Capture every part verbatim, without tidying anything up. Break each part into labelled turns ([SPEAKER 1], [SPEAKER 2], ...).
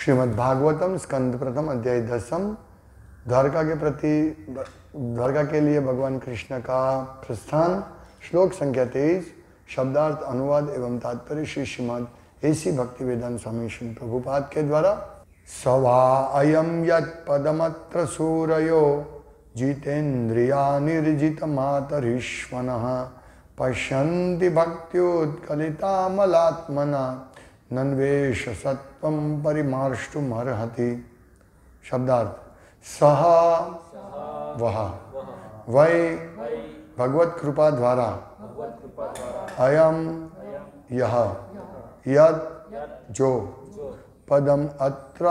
[SPEAKER 1] श्रीमद् भागवतम स्कंद प्रथम अध्याय दसम। द्वारका के प्रति द्वारका के लिए भगवान कृष्ण का प्रस्थान। श्लोक संख्या तेईस। शब्दार्थ अनुवाद एवं तात्पर्य श्री श्रीमद् एसी भक्ति वेदांत स्वामी श्री प्रभुपाद के द्वारा। सवा अयम यत् पदमत्र सूरयो जितेन्द्रिया निर्जित मातरीश्वनः पश्यन्ति भक्त्योत्कलितामलात्मना नन्वेष सत्वं परिमार्ष्टुमर्हति। शब्दार्थ सह वह वै भगवत कृपा द्वारा अयम यह यद जो पदम अत्र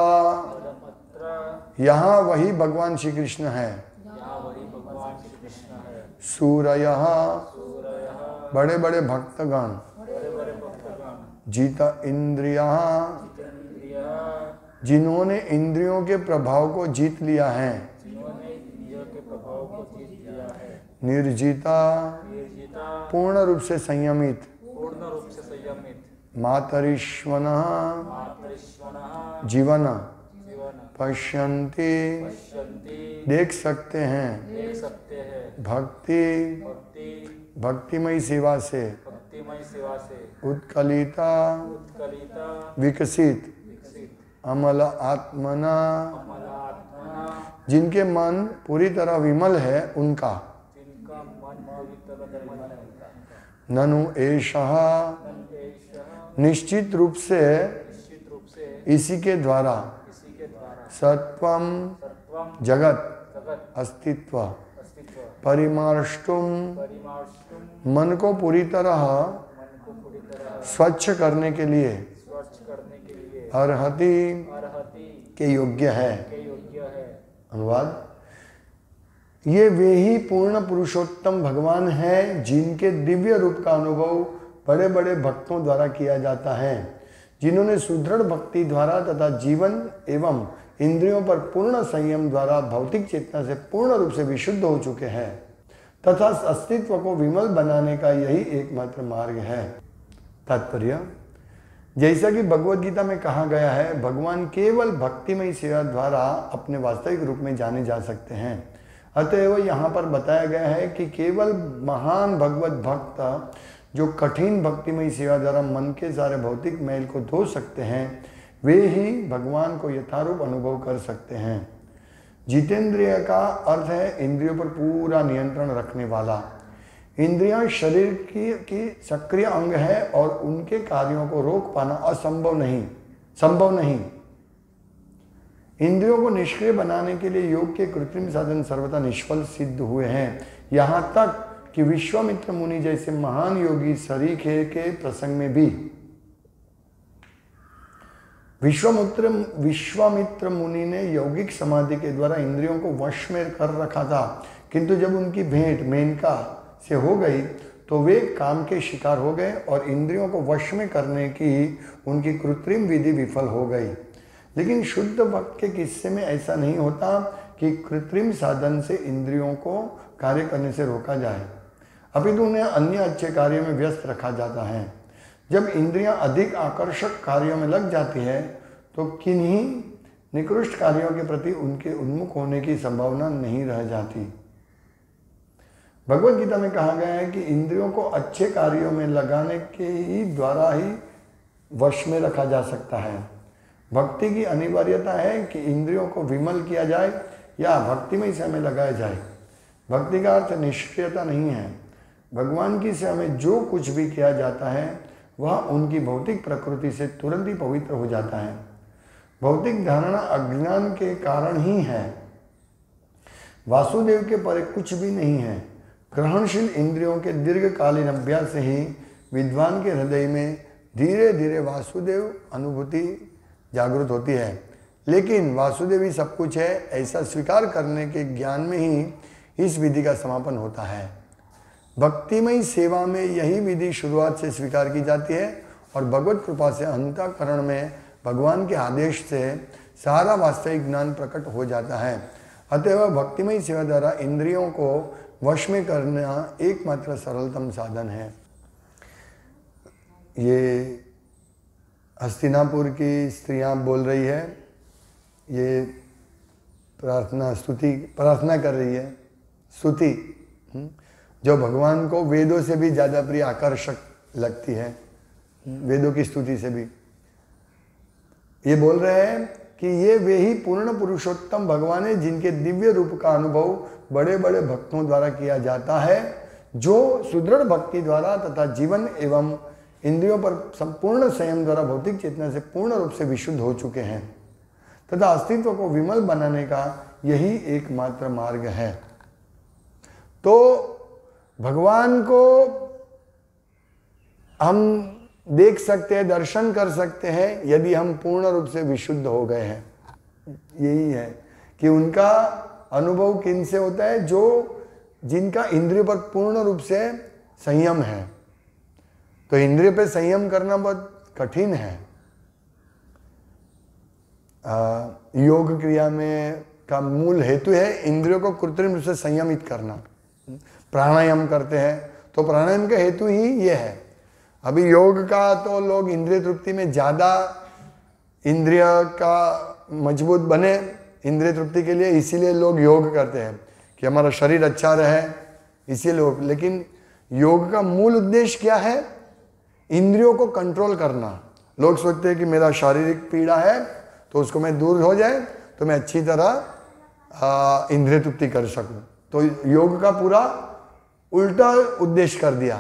[SPEAKER 1] यहाँ वही भगवान श्री कृष्ण है। सूरयः बड़े बड़े भक्तगण जीता इंद्रिया जिन्होंने इंद्रियों के प्रभाव को जीत लिया है। निर्जीता पूर्ण रूप से संयमित। मातरीश्वन जीवन पश्यन्ति देख सकते हैं। भक्ति भक्तिमय सेवा से उत्कलिता विकसित अमल आत्मना जिनके मन पूरी तरह विमल है उनका। ननु एषः निश्चित रूप से इसी के द्वारा सत्वम जगत अस्तित्व परिमार्ष्टुम मन को पूरी तरह स्वच्छ करने के लिए अर्हति के योग्य है। अनुवाद ये वे ही पूर्ण पुरुषोत्तम भगवान हैं जिनके दिव्य रूप का अनुभव बड़े बड़े भक्तों द्वारा किया जाता है, जिन्होंने सुदृढ़ भक्ति द्वारा तथा जीवन एवं इंद्रियों पर पूर्ण संयम द्वारा भौतिक चेतना से पूर्ण रूप से विशुद्ध हो चुके हैं तथा अस्तित्व को विमल बनाने का यही एकमात्र मार्ग है। तात्पर्य जैसा कि भगवद गीता में कहा गया है, भगवान केवल भक्तिमय सेवा द्वारा अपने वास्तविक रूप में जाने जा सकते हैं। अतएव यहाँ पर बताया गया है कि केवल महान भगवत भक्त जो कठिन भक्तिमय सेवा द्वारा मन के सारे भौतिक मैल को धो सकते हैं, वे ही भगवान को यथारूप अनुभव कर सकते हैं। जितेंद्रिय का अर्थ है इंद्रियों पर पूरा नियंत्रण रखने वाला। इंद्रियां शरीर की की सक्रिय अंग है और उनके कार्यों को रोक पाना असंभव नहीं संभव नहीं। इंद्रियों को निष्क्रिय बनाने के लिए योग के कृत्रिम साधन सर्वथा निष्फल सिद्ध हुए हैं। यहाँ तक कि विश्वामित्र मुनि जैसे महान योगी सरीखे के प्रसंग में भी विश्वामित्र विश्वामित्र मुनि ने यौगिक समाधि के द्वारा इंद्रियों को वश में कर रखा था, किंतु जब उनकी भेंट मेनका से हो गई तो वे काम के शिकार हो गए और इंद्रियों को वश में करने की उनकी कृत्रिम विधि विफल हो गई। लेकिन शुद्ध भक्त के किस्से में ऐसा नहीं होता कि कृत्रिम साधन से इंद्रियों को कार्य करने से रोका जाए, अपितु उन्हें अन्य अच्छे कार्यों में व्यस्त रखा जाता है। जब इंद्रियां अधिक आकर्षक कार्यों में लग जाती है तो किन्हीं निकृष्ट कार्यों के प्रति उनके उन्मुख होने की संभावना नहीं रह जाती। भगवद गीता में कहा गया है कि इंद्रियों को अच्छे कार्यों में लगाने के ही द्वारा ही वश में रखा जा सकता है। भक्ति की अनिवार्यता है कि इंद्रियों को विमल किया जाए या भक्तिमय सेवा में लगाया जाए। भक्ति का अर्थ निष्क्रियता नहीं है। भगवान की सेवा में जो कुछ भी किया जाता है वह उनकी भौतिक प्रकृति से तुरंत ही पवित्र हो जाता है। भौतिक धारणा अज्ञान के कारण ही है। वासुदेव के परे कुछ भी नहीं है। ग्रहणशील इंद्रियों के दीर्घकालीन अभ्यास से ही विद्वान के हृदय में धीरे धीरे वासुदेव अनुभूति जागृत होती है। लेकिन वासुदेव ही सब कुछ है ऐसा स्वीकार करने के ज्ञान में ही इस विधि का समापन होता है। भक्तिमय सेवा में यही विधि शुरुआत से स्वीकार की जाती है और भगवत कृपा से अंतःकरण में भगवान के आदेश से सारा वास्तविक ज्ञान प्रकट हो जाता है। अतएव भक्तिमय सेवा द्वारा इंद्रियों को वश में करना एकमात्र सरलतम साधन है। ये हस्तिनापुर की स्त्रियां बोल रही है ये प्रार्थना स्तुति प्रार्थना कर रही है, स्तुति जो भगवान को वेदों से भी ज़्यादा प्रिय आकर्षक लगती है, वेदों की स्तुति से भी। ये बोल रहे हैं कि ये वे ही पूर्ण पुरुषोत्तम भगवान है जिनके दिव्य रूप का अनुभव बड़े बड़े भक्तों द्वारा किया जाता है, जो सुदृढ़ भक्ति द्वारा तथा जीवन एवं इंद्रियों पर संपूर्ण संयम द्वारा भौतिक चेतना से पूर्ण रूप से विशुद्ध हो चुके हैं तथा अस्तित्व को विमल बनाने का यही एकमात्र मार्ग है। तो भगवान को हम देख सकते हैं, दर्शन कर सकते हैं यदि हम पूर्ण रूप से विशुद्ध हो गए हैं। यही है कि उनका अनुभव किन से होता है, जो जिनका इंद्रियों पर पूर्ण रूप से संयम है। तो इंद्रिय पे संयम करना बहुत कठिन है। आ, योग क्रिया में का मूल हेतु है इंद्रियों को कृत्रिम रूप से संयमित करना। प्राणायाम करते हैं तो प्राणायाम का हेतु ही ये है। अभी योग का तो लोग इंद्रिय तृप्ति में ज़्यादा इंद्रिय का मजबूत बने इंद्रिय तृप्ति के लिए, इसीलिए लोग योग करते हैं कि हमारा शरीर अच्छा रहे, इसीलिए लोग। लेकिन योग का मूल उद्देश्य क्या है? इंद्रियों को कंट्रोल करना। लोग सोचते हैं कि मेरा शारीरिक पीड़ा है तो उसको मैं दूर हो जाए तो मैं अच्छी तरह इंद्रिय तृप्ति कर सकूं। तो योग का पूरा उल्टा उद्देश्य कर दिया।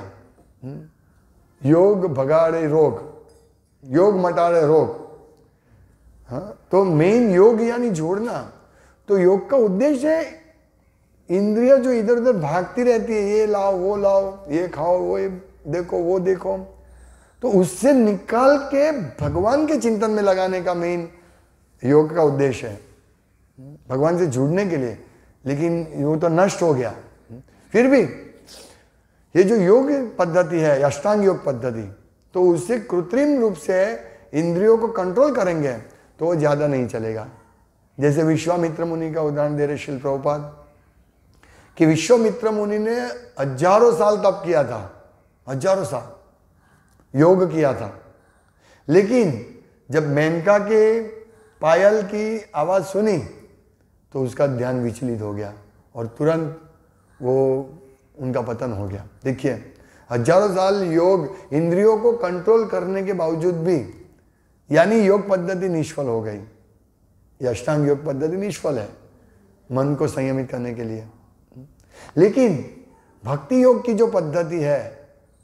[SPEAKER 1] योग भगाड़े रोग, योग मटाड़े रोग। हाँ, तो मेन योग यानी जोड़ना। तो योग का उद्देश्य है इंद्रिया जो इधर उधर भागती रहती है, ये लाओ वो लाओ, ये खाओ वो ये देखो वो देखो, तो उससे निकाल के भगवान के चिंतन में लगाने का मेन योग का उद्देश्य है, भगवान से जुड़ने के लिए। लेकिन वो तो नष्ट हो गया। फिर भी ये जो योग पद्धति है, अष्टांग योग पद्धति, तो उससे कृत्रिम रूप से इंद्रियों को कंट्रोल करेंगे तो वो ज़्यादा नहीं चलेगा। जैसे विश्वामित्र मुनि का उदाहरण दे रहे शिल प्रभुपाद कि विश्वामित्र मुनि ने हजारों साल तप किया था, हजारों साल योग किया था। लेकिन जब मेनका के पायल की आवाज़ सुनी तो उसका ध्यान विचलित हो गया और तुरंत वो उनका पतन हो गया। देखिए, हजारों साल योग इंद्रियों को कंट्रोल करने के बावजूद भी, यानी योग पद्धति निष्फल हो गई। यह अष्टांग योग पद्धति निष्फल है मन को संयमित करने के लिए। लेकिन भक्ति योग की जो पद्धति है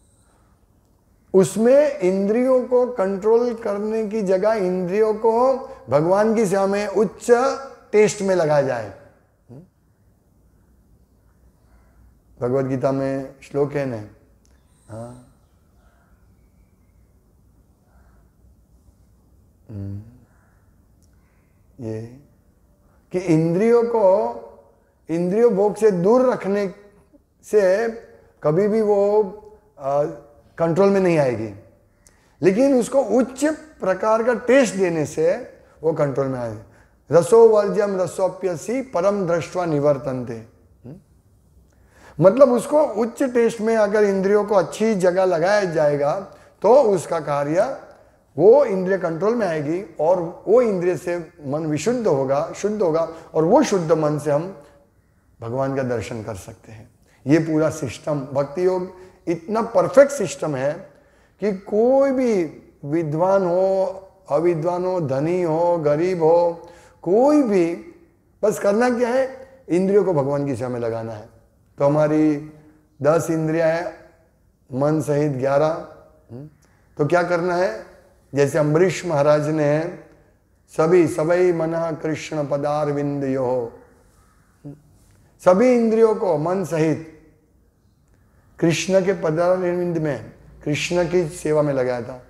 [SPEAKER 1] उसमें इंद्रियों को कंट्रोल करने की जगह इंद्रियों को भगवान की सेवा में उच्च टेस्ट में लगाया जाए। भगवद गीता में श्लोक है ना, हाँ, ये कि इंद्रियों को इंद्रियों भोग से दूर रखने से कभी भी वो आ, कंट्रोल में नहीं आएगी, लेकिन उसको उच्च प्रकार का टेस्ट देने से वो कंट्रोल में आएगी। रसो वर्ज्यम रसोप्यसी परम दृष्ट्वा निवर्तन्ते। मतलब उसको उच्च टेस्ट में अगर इंद्रियों को अच्छी जगह लगाया जाएगा तो उसका कार्य, वो इंद्रिय कंट्रोल में आएगी और वो इंद्रिय से मन विशुद्ध होगा, शुद्ध होगा, और वो शुद्ध मन से हम भगवान का दर्शन कर सकते हैं। ये पूरा सिस्टम भक्ति योग इतना परफेक्ट सिस्टम है कि कोई भी विद्वान हो, अविद्वान हो, धनी हो, गरीब हो, कोई भी, बस करना क्या है, इंद्रियों को भगवान की सेवा में लगाना है। तो हमारी दस इंद्रियां हैं, मन सहित ग्यारह। तो क्या करना है, जैसे अम्बरीश महाराज ने सभी सभी मना कृष्ण पदार विंद यो, सभी इंद्रियों को मन सहित कृष्ण के पदारविंद में, कृष्ण की सेवा में लगाया था।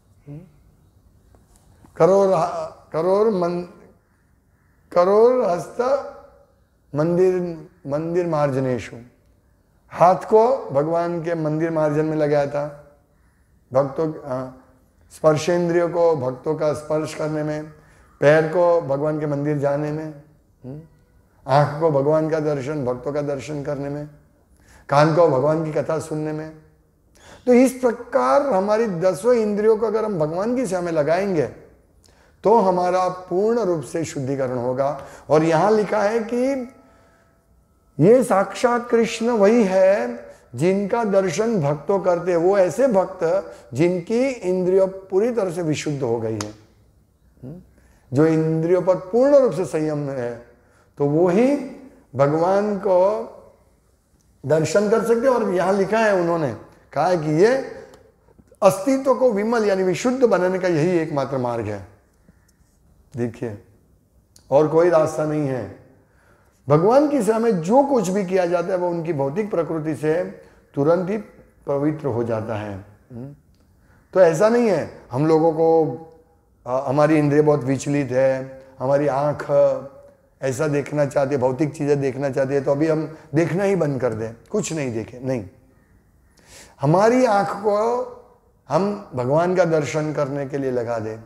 [SPEAKER 1] करोड़ करोड़ मन करोड़ हस्त मंदिर मंदिर मार्जनेशु, हाथ को भगवान के मंदिर मार्जन में लगाया था। भक्तों स्पर्शेंद्रियों को भक्तों का स्पर्श करने में, पैर को भगवान के मंदिर जाने में, आंख को भगवान का दर्शन, भक्तों का दर्शन करने में, कान को भगवान की कथा सुनने में। तो इस प्रकार हमारी दसों इंद्रियों को अगर हम भगवान की सेवा में लगाएंगे तो तो हमारा पूर्ण रूप से शुद्धिकरण होगा। और यहां लिखा है कि ये साक्षात कृष्ण वही है जिनका दर्शन भक्तों करते हैं, वो ऐसे भक्त जिनकी इंद्रियों पूरी तरह से विशुद्ध हो गई है, जो इंद्रियों पर पूर्ण रूप से संयम है, तो वो ही भगवान को दर्शन कर सकते। और यहां लिखा है, उन्होंने कहा है कि ये अस्तित्व को विमल यानी विशुद्ध बनाने का यही एकमात्र मार्ग है। देखिए, और कोई रास्ता नहीं है। भगवान की सेवा में जो कुछ भी किया जाता है वो उनकी भौतिक प्रकृति से तुरंत ही पवित्र हो जाता है। तो ऐसा नहीं है हम लोगों को आ, हमारी इंद्रिय बहुत विचलित है, हमारी आंख ऐसा देखना चाहते, भौतिक चीजें देखना चाहती है, तो अभी हम देखना ही बंद कर दें, कुछ नहीं देखें। नहीं, हमारी आंख को हम भगवान का दर्शन करने के लिए लगा दें,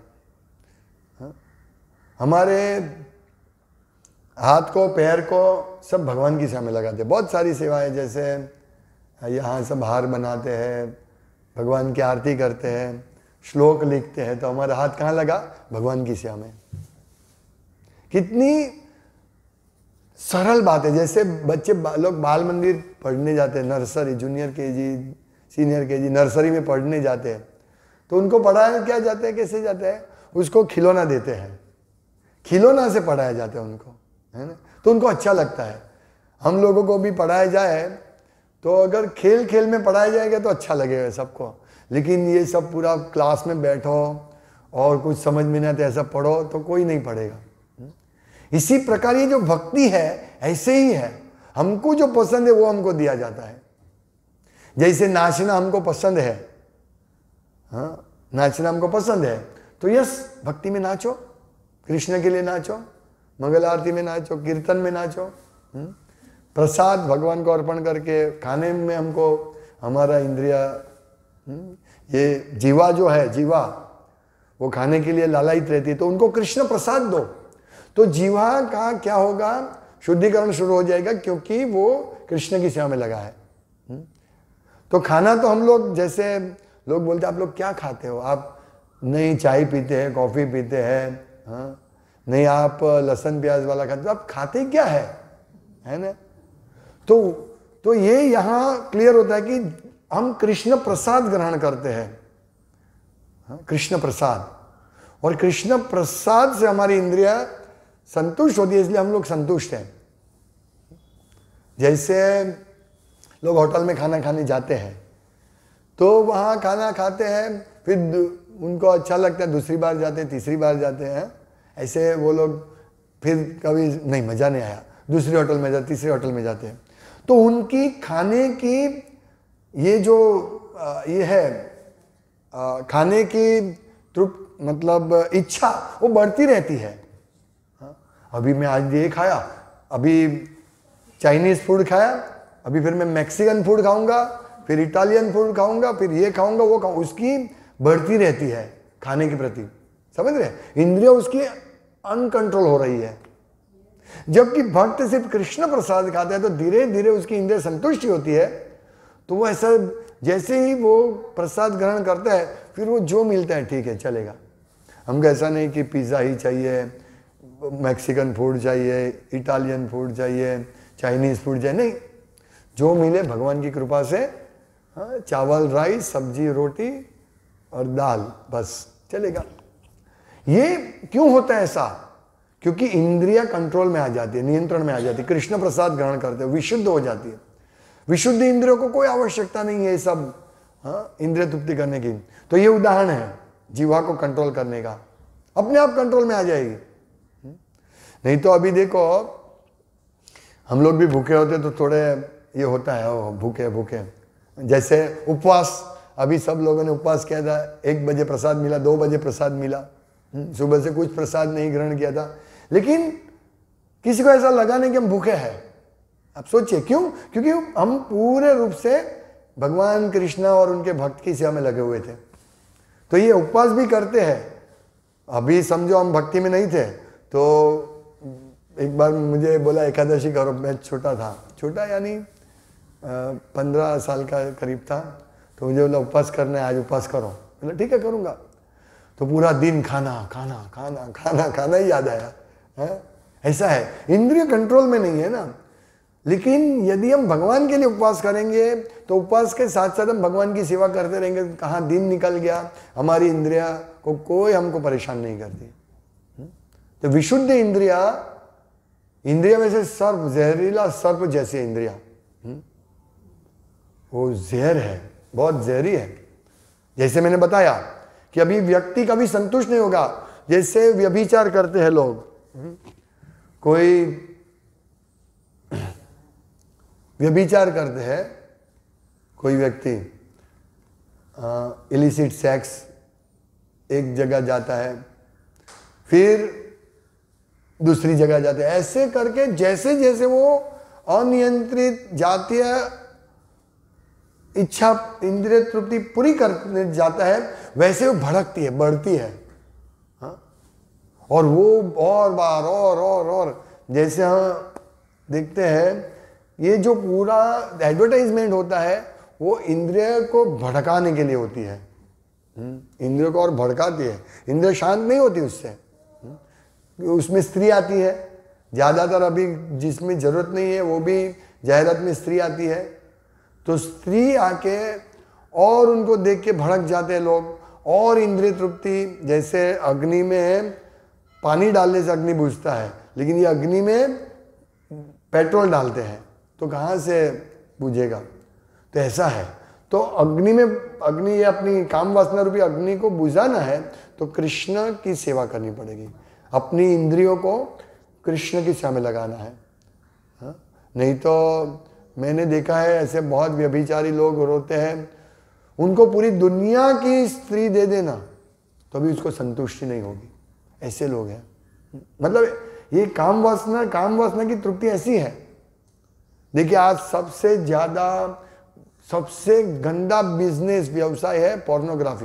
[SPEAKER 1] हमारे हाथ को, पैर को सब भगवान की सेवा में लगाते हैं। बहुत सारी सेवाएं, जैसे यहाँ सब हार बनाते हैं, भगवान की आरती करते हैं, श्लोक लिखते हैं, तो हमारा हाथ कहाँ लगा? भगवान की सेवा में। कितनी सरल बात है। जैसे बच्चे बा, लोग बाल मंदिर पढ़ने जाते हैं, nursery, junior KG, senior KG, nursery में पढ़ने जाते हैं, तो उनको पढ़ाया क्या जाता है, कैसे जाते हैं? उसको खिलौना देते हैं, खिलौना से पढ़ाया जाता है उनको, है ना, तो उनको अच्छा लगता है। हम लोगों को भी पढ़ाया जाए तो अगर खेल खेल में पढ़ाया जाएगा तो अच्छा लगेगा सबको, लेकिन ये सब पूरा क्लास में बैठो और कुछ समझ में नहीं आता ऐसा पढ़ो तो कोई नहीं पढ़ेगा। इसी प्रकार ये जो भक्ति है ऐसे ही है, हमको जो पसंद है वो हमको दिया जाता है। जैसे नाचना हमको पसंद है, हाँ, नाचना हमको पसंद है, तो यस, भक्ति में नाचो, कृष्ण के लिए नाचो, मंगल आरती में नाचो, कीर्तन में नाचो, प्रसाद भगवान को अर्पण करके खाने में हमको हमारा इंद्रिया, ये जीवा जो है, जीवा वो खाने के लिए लालायित रहती है, तो उनको कृष्ण प्रसाद दो, तो जीवा का क्या होगा? शुद्धिकरण शुरू हो जाएगा, क्योंकि वो कृष्ण की सेवा में लगा है। तो खाना तो हम लोग, जैसे लोग बोलते हैं आप लोग क्या खाते हो? आप नहीं चाय पीते हैं, कॉफी पीते हैं, हाँ, नहीं आप लहसुन प्याज वाला खाते, तो आप खाते क्या है, है ना? तो तो ये यहाँ क्लियर होता है कि हम कृष्ण प्रसाद ग्रहण करते हैं, हाँ, कृष्ण प्रसाद, और कृष्ण प्रसाद से हमारी इंद्रिया संतुष्ट होती है, इसलिए हम लोग संतुष्ट हैं। जैसे लोग होटल में खाना खाने जाते हैं, तो वहाँ खाना खाते हैं, फिर उनको अच्छा लगता है, दूसरी बार जाते हैं, तीसरी बार जाते हैं, ऐसे वो लोग फिर कभी नहीं, मज़ा नहीं आया, दूसरी होटल में जाते, तीसरी होटल में जाते हैं। तो उनकी खाने की ये जो ये है, खाने की तृप्त मतलब इच्छा वो बढ़ती रहती है। अभी मैं आज ये खाया, अभी चाइनीज़ फूड खाया, अभी फिर मैं मैक्सिकन फूड खाऊंगा, फिर इटालियन फूड खाऊंगा, फिर ये खाऊंगा, वो खाऊंगा, उसकी बढ़ती रहती है खाने के प्रति, समझ रहे? इंद्रिया उसकी अनकंट्रोल हो रही है। जबकि भक्त सिर्फ कृष्ण प्रसाद खाता है तो धीरे धीरे उसकी इंद्रिय संतुष्टि होती है, तो वो ऐसा जैसे ही वो प्रसाद ग्रहण करता है, फिर वो जो मिलता है ठीक है चलेगा। हमको ऐसा नहीं कि पिज़्ज़ा ही चाहिए, मैक्सिकन फूड चाहिए, इटालियन फूड चाहिए, चाइनीज़ फूड चाहिए, नहीं, जो मिले भगवान की कृपा से, हाँ, चावल, राइस, सब्जी, रोटी और दाल, बस चलेगा। ये क्यों होता है ऐसा? क्योंकि इंद्रिया कंट्रोल में आ जाती है, नियंत्रण में आ जाती है, कृष्ण प्रसाद ग्रहण करते हो, विशुद्ध हो जाती है। विशुद्ध इंद्रियों को कोई आवश्यकता नहीं है सब, हाँ, इंद्रिय तृप्ति करने की। तो ये उदाहरण है जीवा को कंट्रोल करने का, अपने आप कंट्रोल में आ जाएगी। नहीं तो अभी देखो, हम लोग भी भूखे होते तो थोड़े ये होता है, ओ भूखे भूखे, जैसे उपवास, अभी सब लोगों ने उपवास किया था, एक बजे प्रसाद मिला, दो बजे प्रसाद मिला, सुबह से कुछ प्रसाद नहीं ग्रहण किया था, लेकिन किसी को ऐसा लगा नहीं कि हम भूखे हैं। अब सोचिए क्यों? क्योंकि हम पूरे रूप से भगवान कृष्ण और उनके भक्त की सेवा में लगे हुए थे। तो ये उपवास भी करते हैं। अभी समझो हम भक्ति में नहीं थे, तो एक बार मुझे बोला एकादशी करो, मैं छोटा था, छोटा यानी पंद्रह साल का करीब था, तो मुझे बोला उपवास करना है, आज उपवास करो। बोला ठीक है करूँगा। तो पूरा दिन खाना खाना खाना खाना खाना ही याद आया है? ऐसा है, इंद्रिय कंट्रोल में नहीं है ना। लेकिन यदि हम भगवान के लिए उपवास करेंगे तो उपवास के साथ साथ हम भगवान की सेवा करते रहेंगे, कहाँ दिन निकल गया, हमारी इंद्रिया को कोई हमको परेशान नहीं करती। तो विशुद्ध इंद्रिया, इंद्रिया में से सर्प, जहरीला सर्प जैसे इंद्रिया, वो जहर है, बहुत जहरी है। जैसे मैंने बताया कि अभी व्यक्ति कभी संतुष्ट नहीं होगा। जैसे व्यभिचार करते हैं लोग, कोई व्यभिचार करते हैं, कोई व्यक्ति इलिसिट सेक्स एक जगह जाता है, फिर दूसरी जगह जाते हैं, ऐसे करके जैसे जैसे वो अनियंत्रित जातीय इच्छा इंद्रिय तृप्ति पूरी करने जाता है, वैसे वो भड़कती है, बढ़ती है। हाँ? और वो और बार और और और जैसे हम देखते हैं, ये जो पूरा एडवर्टाइजमेंट होता है वो इंद्रिय को भड़काने के लिए होती है। इंद्रिय को और भड़काती है, इंद्रिय शांत नहीं होती उससे। उसमें स्त्री आती है ज़्यादातर, अभी जिसमें ज़रूरत नहीं है वो भी जाहिरात में स्त्री आती है। तो स्त्री आके और उनको देख के भड़क जाते हैं लोग, और इंद्रिय तृप्ति, जैसे अग्नि में पानी डालने से अग्नि बुझता है, लेकिन ये अग्नि में पेट्रोल डालते हैं तो कहाँ से बुझेगा। तो ऐसा है, तो अग्नि में अग्नि ये अपनी काम वासना रूपी अग्नि को बुझाना है तो कृष्ण की सेवा करनी पड़ेगी, अपनी इंद्रियों को कृष्ण की सेवा में लगाना है। हा? नहीं तो मैंने देखा है ऐसे बहुत व्यभिचारी लोग रोते हैं, उनको पूरी दुनिया की स्त्री दे देना तो भी उसको संतुष्टि नहीं होगी, ऐसे लोग हैं। मतलब ये काम वासना काम वासना की तृप्ति ऐसी है। देखिए आज सबसे ज्यादा सबसे गंदा बिजनेस व्यवसाय है पोर्नोग्राफी।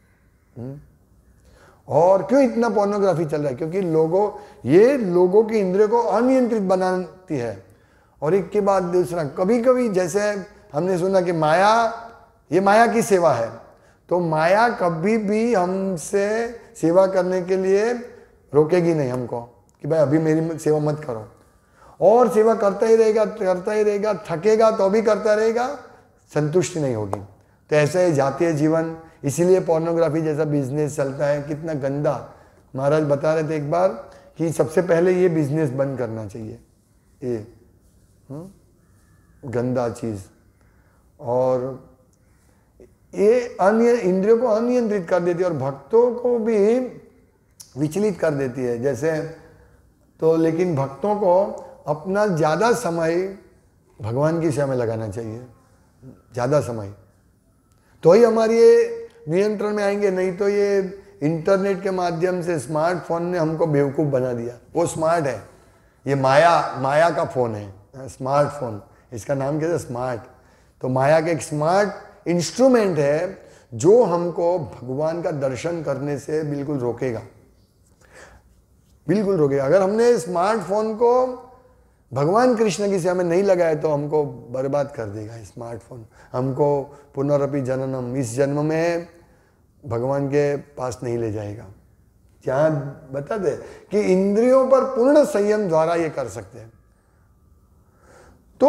[SPEAKER 1] और क्यों इतना पोर्नोग्राफी चल रहा है? क्योंकि लोगों ये लोगों की इंद्रियों को अनियंत्रित बनाती है। और एक के बाद दूसरा, कभी कभी जैसे हमने सुना कि माया, ये माया की सेवा है, तो माया कभी भी हमसे सेवा करने के लिए रोकेगी नहीं हमको कि भाई अभी मेरी सेवा मत करो, और सेवा करता ही रहेगा करता ही रहेगा थकेगा तो भी करता रहेगा, संतुष्टि नहीं होगी। तो ऐसा ही जातीय जीवन, इसीलिए पोर्नोग्राफी जैसा बिजनेस चलता है, कितना गंदा। महाराज बता रहे थे एक बार कि सबसे पहले ये बिजनेस बंद करना चाहिए, ये हुँ? गंदा चीज। और ये अन्य इंद्रियों को अनियंत्रित कर देती है और भक्तों को भी विचलित कर देती है। जैसे तो लेकिन भक्तों को अपना ज़्यादा समय भगवान की सेवा में लगाना चाहिए, ज़्यादा समय, तो ही हमारी ये नियंत्रण में आएंगे। नहीं तो ये इंटरनेट के माध्यम से स्मार्टफोन ने हमको बेवकूफ़ बना दिया। वो स्मार्ट है, ये माया माया का फ़ोन है, स्मार्टफोन, इसका नाम क्या है? स्मार्ट। तो माया का एक स्मार्ट इंस्ट्रूमेंट है जो हमको भगवान का दर्शन करने से बिल्कुल रोकेगा, बिल्कुल रोकेगा। अगर हमने स्मार्टफोन को भगवान कृष्ण की सेवा में नहीं लगाया तो हमको बर्बाद कर देगा स्मार्टफोन, हमको पुनरपि जननम, इस जन्म में भगवान के पास नहीं ले जाएगा। जहाँ बता दे कि इंद्रियों पर पूर्ण संयम द्वारा ये कर सकते हैं। तो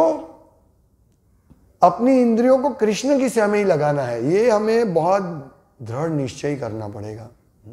[SPEAKER 1] अपनी इंद्रियों को कृष्ण की सेवा में ही लगाना है, ये हमें बहुत दृढ़ निश्चय करना पड़ेगा।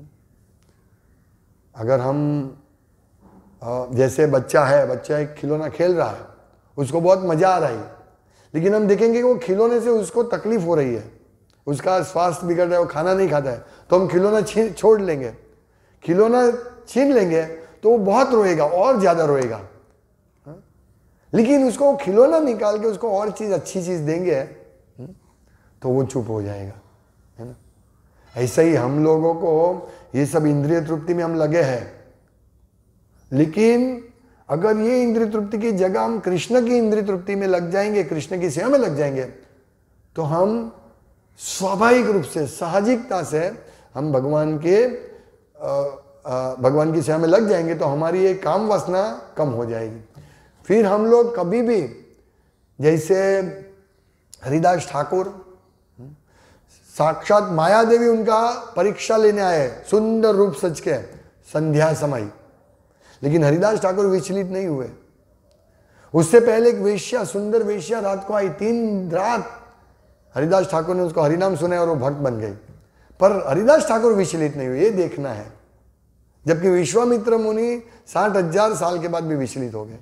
[SPEAKER 1] अगर हम जैसे बच्चा है, बच्चा एक खिलौना खेल रहा है, उसको बहुत मजा आ रहा है, लेकिन हम देखेंगे कि वो खिलौने से उसको तकलीफ हो रही है, उसका स्वास्थ्य बिगड़ रहा है, वो खाना नहीं खाता है, तो हम खिलौना छीन छोड़ लेंगे, खिलौना छीन लेंगे तो वो बहुत रोएगा और ज्यादा रोएगा। लेकिन उसको खिलौना निकाल के उसको और चीज अच्छी चीज देंगे तो वो चुप हो जाएगा, है ना। ऐसा ही हम लोगों को ये सब इंद्रिय तृप्ति में हम लगे हैं, लेकिन अगर ये इंद्रिय तृप्ति की जगह हम कृष्ण की इंद्रिय तृप्ति में लग जाएंगे, कृष्ण की सेवा में लग जाएंगे, तो हम स्वाभाविक रूप से, साहजिकता से हम भगवान के भगवान की सेवा में लग जाएंगे, तो हमारी ये काम वासना कम हो जाएगी। फिर हम लोग कभी भी, जैसे हरिदास ठाकुर साक्षात माया देवी उनका परीक्षा लेने आए, सुंदर रूप सज के संध्या समय। लेकिन हरिदास ठाकुर विचलित नहीं हुए। उससे पहले एक वेश्या, सुंदर वेश्या रात को आई, तीन रात हरिदास ठाकुर ने उसको हरिनाम सुने और वो भक्त बन गई। पर हरिदास ठाकुर विचलित नहीं हुए, ये देखना है। जबकि विश्वामित्र मुनि साठ हजार साल के बाद भी विचलित हो गए।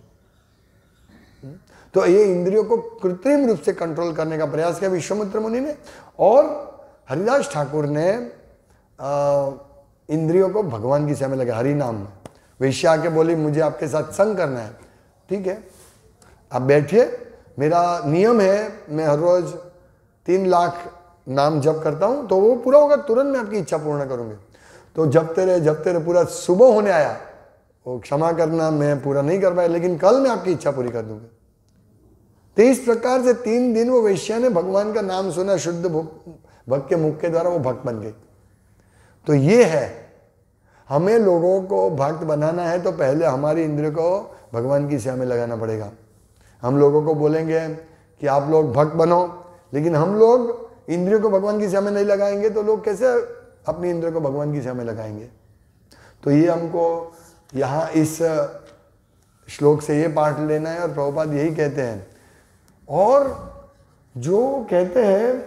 [SPEAKER 1] तो ये इंद्रियों को कृत्रिम रूप से कंट्रोल करने का प्रयास किया विश्वामित्र मुनि ने, और हरिदास ठाकुर ने आ, इंद्रियों को भगवान की सेवा में लगे, हरि नाम में। वेश्या आके बोली मुझे आपके साथ संग करना है, ठीक है आप बैठिए, मेरा नियम है मैं हर रोज तीन लाख नाम जप करता हूं, तो वो पूरा होगा, तुरंत मैं आपकी इच्छा पूर्ण करूंगी। तो जपते रहे जपते रहे, पूरा सुबह होने आया, वो क्षमा करना मैं पूरा नहीं कर पाया, लेकिन कल मैं आपकी इच्छा पूरी कर दूंगा। तो इस प्रकार से तीन दिन वो वेश्या ने भगवान का नाम सुना, शुद्ध भक्त के मुख के द्वारा वो भक्त बन गई। तो ये है, हमें लोगों को भक्त बनाना है तो पहले हमारी इंद्रियों को भगवान की सेवा में लगाना पड़ेगा। हम लोगों को बोलेंगे कि आप लोग भक्त बनो, लेकिन हम लोग इंद्रियों को भगवान की सेवा में नहीं लगाएंगे तो लोग कैसे अपनी इंद्रियों को भगवान की सेवा में लगाएंगे। तो ये हमको यहाँ इस श्लोक से ये पाठ लेना है, और प्रभुपाद यही कहते हैं। और जो कहते हैं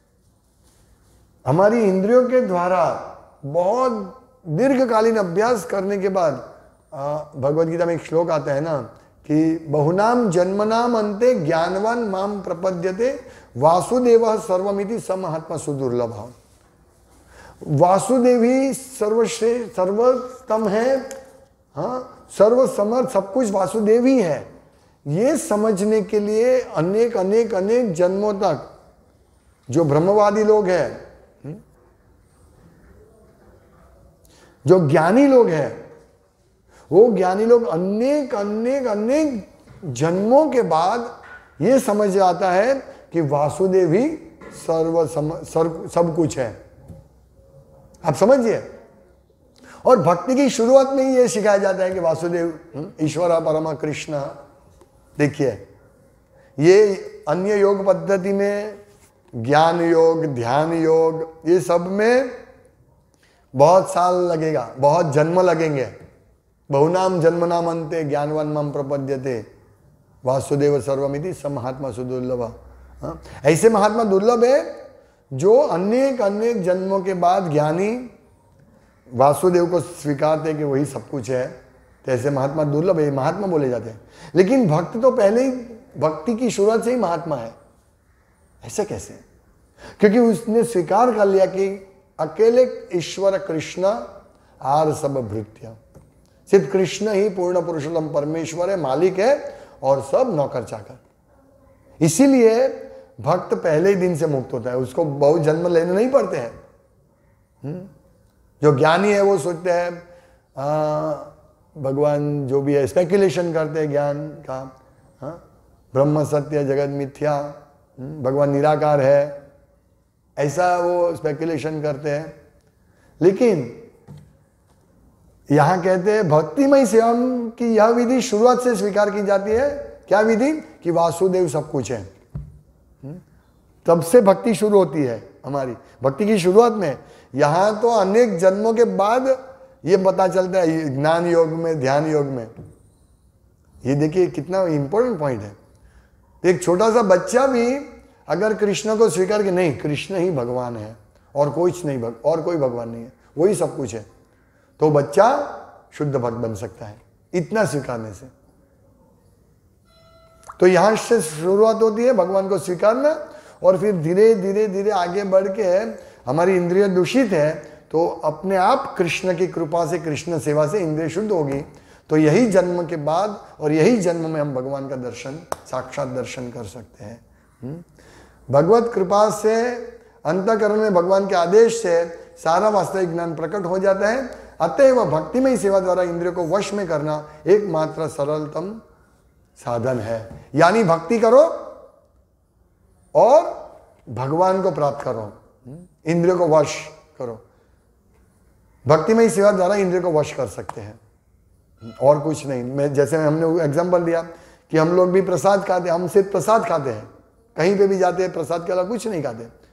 [SPEAKER 1] हमारी इंद्रियों के द्वारा बहुत दीर्घकालीन अभ्यास करने के बाद, भगवद गीता में एक श्लोक आता है ना कि बहुनाम जन्मनाम अंते ज्ञानवान माम प्रपद्यते वासुदेव सर्वमिति समहात्मा सुदुर्लभ। वासुदेव ही सर्वश्रेष्ठ सर्वोत्तम है, हाँ सर्वसमर्थ, सब कुछ वासुदेव ही है। ये समझने के लिए अनेक अनेक अनेक जन्मों तक जो ब्रह्मवादी लोग हैं, जो ज्ञानी लोग हैं, वो ज्ञानी लोग अनेक अनेक अनेक जन्मों के बाद ये समझ आता है कि वासुदेव ही सर्व सम, सर्व सब कुछ है। आप समझिए। और भक्ति की शुरुआत में ही ये सिखाया जाता है कि वासुदेव ईश्वर परम कृष्ण। देखिए ये अन्य योग पद्धति में ज्ञान योग, ध्यान योग, ये सब में बहुत साल लगेगा, बहुत जन्म लगेंगे। बहुनाम जन्मनाम अंते ज्ञानवान माम प्रपद्यते वासुदेव सर्वमिति स महात्मा सुदुर्लभ। हाँ? ऐसे महात्मा दुर्लभ है जो अनेक अनेक जन्मों के बाद ज्ञानी वासुदेव को स्वीकारते कि वही सब कुछ है। तो ऐसे महात्मा दुर्लभ है, महात्मा बोले जाते हैं। लेकिन भक्त तो पहले ही भक्ति की शुरुआत से ही महात्मा है। ऐसे कैसे? क्योंकि उसने स्वीकार कर लिया कि अकेले ईश्वर कृष्ण आर सब भृत्य, सिर्फ कृष्ण ही पूर्ण पुरुषोत्तम परमेश्वर है, मालिक है, और सब नौकर चाकर। इसीलिए भक्त पहले ही दिन से मुक्त होता है, उसको बहुत जन्म लेने नहीं पड़ते हैं। जो ज्ञानी है वो सोचते हैं भगवान जो भी है, स्पेकुलेशन करते हैं ज्ञान का, हाँ ब्रह्म सत्य जगत मिथ्या, भगवान निराकार है, ऐसा वो स्पेकुलेशन करते हैं। लेकिन यहां कहते हैं भक्तिमय सेवा की यह विधि शुरुआत से स्वीकार की जाती है। क्या विधि? कि वासुदेव सब कुछ है। तब से भक्ति शुरू होती है हमारी। भक्ति की शुरुआत में यहां तो अनेक जन्मों के बाद ये पता चलता है, ज्ञान योग में, ध्यान योग में। ये देखिए कितना इंपॉर्टेंट पॉइंट है। एक छोटा सा बच्चा भी अगर कृष्ण को स्वीकार के नहीं, कृष्ण ही भगवान है और कुछ नहीं, भग, और कोई भगवान नहीं है, वही सब कुछ है, तो बच्चा शुद्ध भक्त बन सकता है इतना स्वीकारने से। तो यहां से शुरुआत होती है भगवान को स्वीकारना, और फिर धीरे धीरे धीरे आगे बढ़ के हमारी इंद्रिय दूषित है तो अपने आप कृष्ण की कृपा से, कृष्ण सेवा से इंद्रिय शुद्ध होगी। तो यही जन्म के बाद और यही जन्म में हम भगवान का दर्शन, साक्षात दर्शन कर सकते हैं। भगवत कृपा से अंतःकरण में भगवान के आदेश से सारा वास्तविक ज्ञान प्रकट हो जाता है। अतएव भक्तिमय सेवा द्वारा इंद्रियों को वश में करना एकमात्र सरलतम साधन है। यानी भक्ति करो और भगवान को प्राप्त करो, इंद्रियों को वश करो। भक्तिमय सेवा द्वारा इंद्रियों को वश कर सकते हैं, और कुछ नहीं। मैं जैसे हमने एग्जांपल दिया कि हम लोग भी प्रसाद खाते हैं, हम सिर्फ प्रसाद खाते हैं, कहीं पे भी जाते हैं प्रसाद के अलावा कुछ नहीं खाते।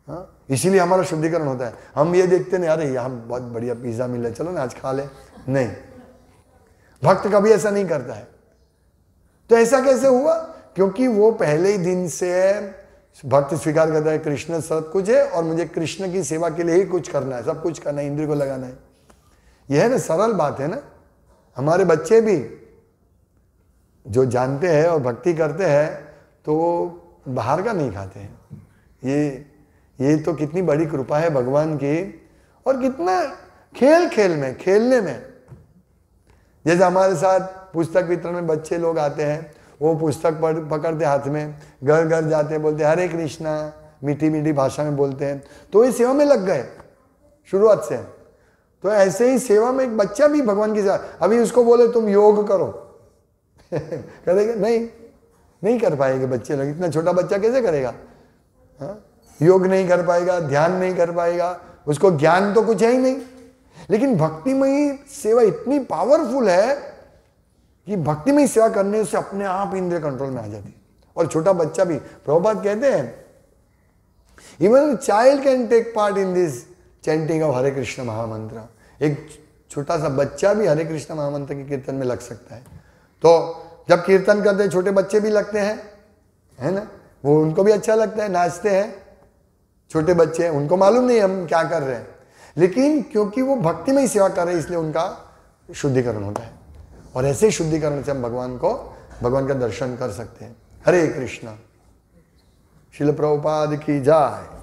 [SPEAKER 1] हाँ, इसीलिए हमारा शुद्धिकरण होता है। हम ये देखते नहीं अरे यहाँ बहुत बढ़िया पिज्जा मिल रहा है, चलो ना आज खा ले, नहीं, भक्त कभी ऐसा नहीं करता है। तो ऐसा कैसे हुआ? क्योंकि वो पहले ही दिन से भक्त स्वीकार करता है कृष्ण सब कुछ है और मुझे कृष्ण की सेवा के लिए ही कुछ करना है, सब कुछ करना है, इंद्रिय को लगाना है। यह है ना, सरल बात है ना। हमारे बच्चे भी जो जानते हैं और भक्ति करते हैं तो बाहर का नहीं खाते हैं। ये ये तो कितनी बड़ी कृपा है भगवान की, और कितना खेल खेल में, खेलने में। जैसे हमारे साथ पुस्तक वितरण में बच्चे लोग आते हैं, वो पुस्तक पढ़ पकड़ते हाथ में, घर घर जाते हैं, बोलते हरे कृष्णा, मीठी मीठी भाषा में बोलते हैं, तो ये सेवा में लग गए शुरुआत से। तो ऐसे ही सेवा में एक बच्चा भी भगवान की सेवा, अभी उसको बोले तुम योग करो करेगा? नहीं, नहीं कर पाएंगे बच्चे लोग। इतना छोटा बच्चा कैसे करेगा? हा? योग नहीं कर पाएगा, ध्यान नहीं कर पाएगा, उसको ज्ञान तो कुछ है ही नहीं। लेकिन भक्तिमयी सेवा इतनी पावरफुल है कि भक्तिमयी सेवा करने से अपने आप इंद्रिय कंट्रोल में आ जाती। और छोटा बच्चा भी, प्रभुपाद कहते हैं even child can take part in this chanting of Hare Krishna mahamantra. एक छोटा सा बच्चा भी हरे कृष्ण महामंत्र के कीर्तन में लग सकता है। तो जब कीर्तन करते हैं छोटे बच्चे भी लगते हैं, है ना, वो उनको भी अच्छा लगता है, नाचते हैं। छोटे बच्चे, उनको मालूम नहीं हम क्या कर रहे हैं, लेकिन क्योंकि वो भक्ति में ही सेवा कर रहे हैं इसलिए उनका शुद्धिकरण होता है। और ऐसे ही शुद्धिकरण से हम भगवान को, भगवान का दर्शन कर सकते हैं। हरे कृष्णा। श्रील प्रभुपाद की जय।